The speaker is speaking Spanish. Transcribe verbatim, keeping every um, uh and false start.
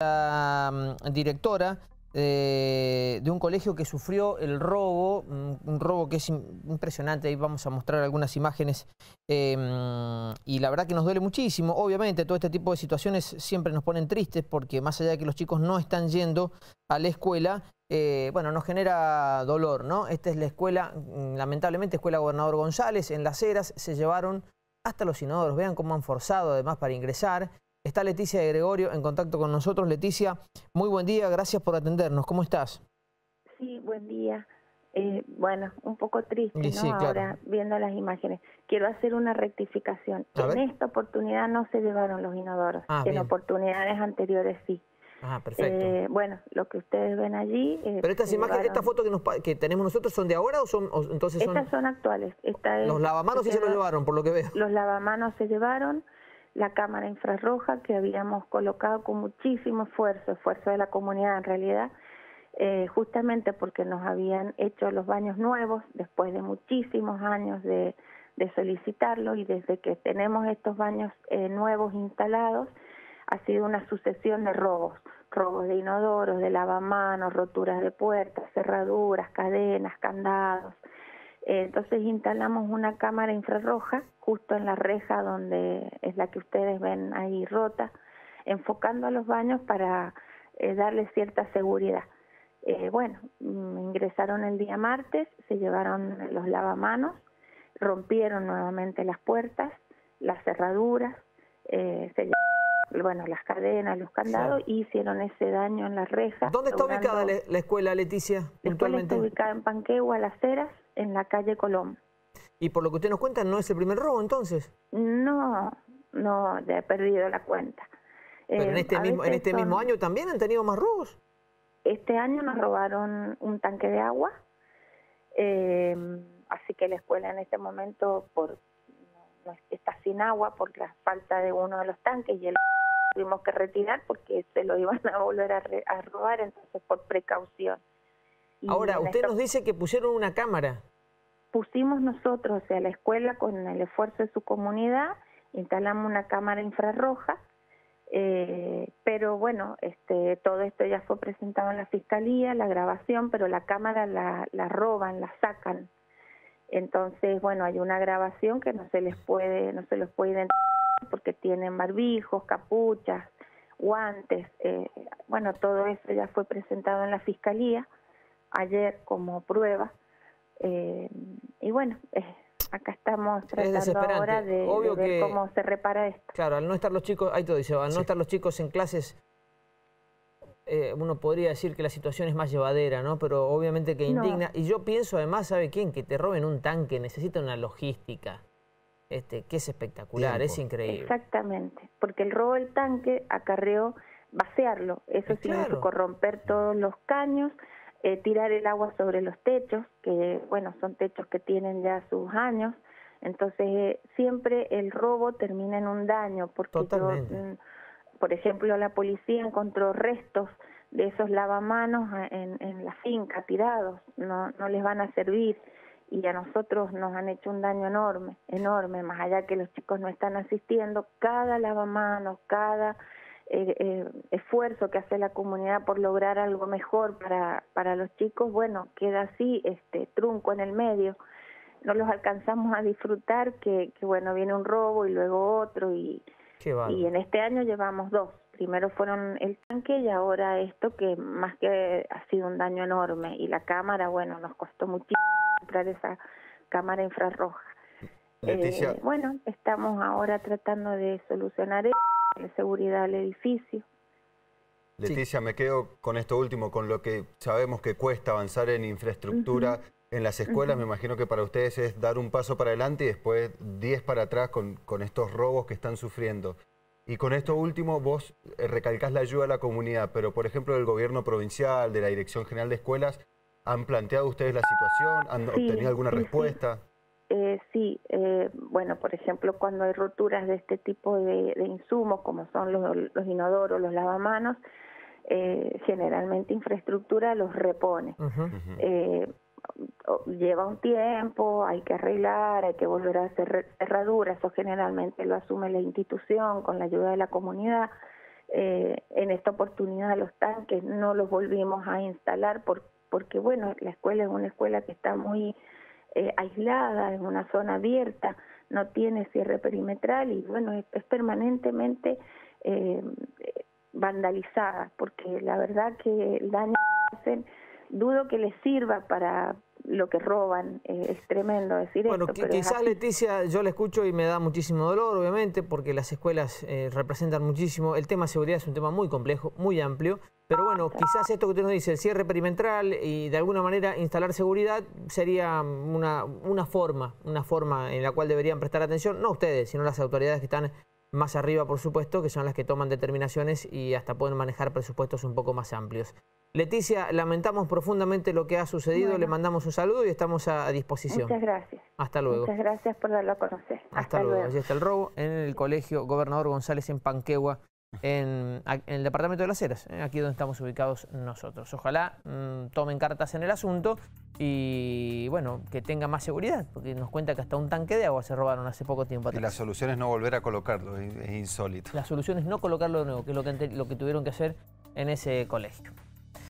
La directora eh, de un colegio que sufrió el robo, un robo que es impresionante, ahí vamos a mostrar algunas imágenes, eh, y la verdad que nos duele muchísimo. Obviamente todo este tipo de situaciones siempre nos ponen tristes porque más allá de que los chicos no están yendo a la escuela, eh, bueno, nos genera dolor, ¿no? Esta es la escuela, lamentablemente, Escuela Gobernador González, en Las Heras, se llevaron hasta los inodoros, vean cómo han forzado además para ingresar. Está Leticia de Gregorio en contacto con nosotros. Leticia, muy buen día, gracias por atendernos. ¿Cómo estás? Sí, buen día. Eh, bueno, un poco triste, Y ¿no? sí, claro. Ahora, viendo las imágenes. Quiero hacer una rectificación. A En ver. esta oportunidad no se llevaron los inodoros. Ah, en bien. oportunidades anteriores sí. Ah, perfecto. Eh, bueno, lo que ustedes ven allí... Eh, Pero estas imágenes, llevaron... estas fotos que, nos, que tenemos nosotros, ¿son de ahora o son o entonces son...? Estas son actuales. Esta es, los lavamanos sí se los llevaron, por lo que veo. Los lavamanos se llevaron. La cámara infrarroja que habíamos colocado con muchísimo esfuerzo, esfuerzo de la comunidad en realidad, eh, justamente porque nos habían hecho los baños nuevos después de muchísimos años de, de solicitarlo, y desde que tenemos estos baños eh, nuevos instalados ha sido una sucesión de robos, robos de inodoros, de lavamanos, roturas de puertas, cerraduras, cadenas, candados. Entonces instalamos una cámara infrarroja justo en la reja donde es la que ustedes ven ahí rota, enfocando a los baños para eh, darle cierta seguridad. Eh, bueno, ingresaron el día martes, se llevaron los lavamanos, rompieron nuevamente las puertas, las cerraduras, eh, se llevaron, bueno, las cadenas, los candados, sí. Hicieron ese daño en la reja. ¿Dónde está ubicada la, la escuela, Leticia? La escuela está ubicada en Panquehua, Las Heras, en la calle Colón. Y por lo que usted nos cuenta, ¿no es el primer robo entonces? No, no, ya he perdido la cuenta. ¿Pero eh, en este, mismo, en este son... mismo año también han tenido más robos? Este año nos robaron un tanque de agua, eh, así que la escuela en este momento por, no, no, está sin agua por la falta de uno de los tanques, y el tuvimos que retirar porque se lo iban a volver a, re, a robar, entonces por precaución. Y ahora, usted esto, nos dice que pusieron una cámara. Pusimos nosotros, o sea, la escuela con el esfuerzo de su comunidad, instalamos una cámara infrarroja, eh, pero bueno, este, todo esto ya fue presentado en la fiscalía, la grabación, pero la cámara la, la roban, la sacan. Entonces, bueno, hay una grabación que no se les puede, no se los puede identificar porque tienen barbijos, capuchas, guantes, eh, bueno, todo eso ya fue presentado en la fiscalía ayer como prueba, eh, y bueno, eh, acá estamos tratando ahora de, de ver que, cómo se repara esto. Claro, al no estar los chicos, ahí todo dice, al sí. no estar los chicos en clases, eh, uno podría decir que la situación es más llevadera, ¿no? Pero obviamente que indigna. No. Y yo pienso además, ¿sabe quién? Que te roben un tanque, necesita una logística, este, que es espectacular, Tiempo. es increíble. Exactamente, porque el robo del tanque acarreó vaciarlo, eso significa claro. corromper todos los caños, Eh, tirar el agua sobre los techos, que bueno, son techos que tienen ya sus años, entonces eh, siempre el robo termina en un daño, porque yo, mm, por ejemplo, la policía encontró restos de esos lavamanos en, en la finca tirados, no, no les van a servir, y a nosotros nos han hecho un daño enorme, enorme, más allá que los chicos no están asistiendo, cada lavamanos, cada... Eh, eh, esfuerzo que hace la comunidad por lograr algo mejor para, para los chicos, bueno, queda así, este trunco en el medio, no los alcanzamos a disfrutar, que, que bueno, viene un robo y luego otro, y, y en este año llevamos dos, primero fueron el tanque y ahora esto, que más que ha sido un daño enorme, y la cámara, bueno, nos costó muchísimo comprar esa cámara infrarroja. Leticia. Eh, bueno, estamos ahora tratando de solucionar eso, la seguridad del edificio. Leticia, sí. me quedo con esto último, con lo que sabemos que cuesta avanzar en infraestructura uh-huh. en las escuelas. Uh-huh. Me imagino que para ustedes es dar un paso para adelante y después diez para atrás con, con estos robos que están sufriendo. Y con esto último vos recalcás la ayuda a la comunidad, pero por ejemplo del gobierno provincial, de la Dirección General de Escuelas, ¿han planteado ustedes la situación? ¿Han sí, obtenido alguna sí, respuesta? Sí. Eh, sí, eh, bueno, por ejemplo, cuando hay roturas de este tipo de, de insumos, como son los, los inodoros, los lavamanos, eh, generalmente infraestructura los repone. Uh-huh. eh, lleva un tiempo, hay que arreglar, hay que volver a hacer cerraduras, eso generalmente lo asume la institución con la ayuda de la comunidad. Eh, en esta oportunidad los tanques no los volvimos a instalar por, porque, bueno, la escuela es una escuela que está muy eh, aislada, en una zona abierta, no tiene cierre perimetral y, bueno, es, es permanentemente eh, vandalizada, porque la verdad que el daño que hacen, dudo que les sirva para lo que roban, eh, es tremendo decir bueno, esto. Bueno, quizás Leticia, yo la escucho y me da muchísimo dolor, obviamente, porque las escuelas eh, representan muchísimo. El tema de seguridad es un tema muy complejo, muy amplio, pero bueno, quizás esto que usted nos dice, el cierre perimetral y de alguna manera instalar seguridad sería una, una forma, una forma en la cual deberían prestar atención, no ustedes, sino las autoridades que están más arriba, por supuesto, que son las que toman determinaciones y hasta pueden manejar presupuestos un poco más amplios. Leticia, lamentamos profundamente lo que ha sucedido, bueno, le mandamos un saludo y estamos a disposición. Muchas gracias. Hasta luego. Muchas gracias por darlo a conocer. Hasta, Hasta luego. luego. Allí está el robo en el colegio Gobernador González en Panquehua, en, en el departamento de Las Heras, ¿eh? Aquí donde estamos ubicados nosotros. Ojalá mmm, tomen cartas en el asunto y, bueno, que tenga más seguridad, porque nos cuenta que hasta un tanque de agua se robaron hace poco tiempo atrás. Y la solución es no volver a colocarlo, es insólito. La solución es no colocarlo de nuevo, que es lo que, lo que tuvieron que hacer en ese colegio.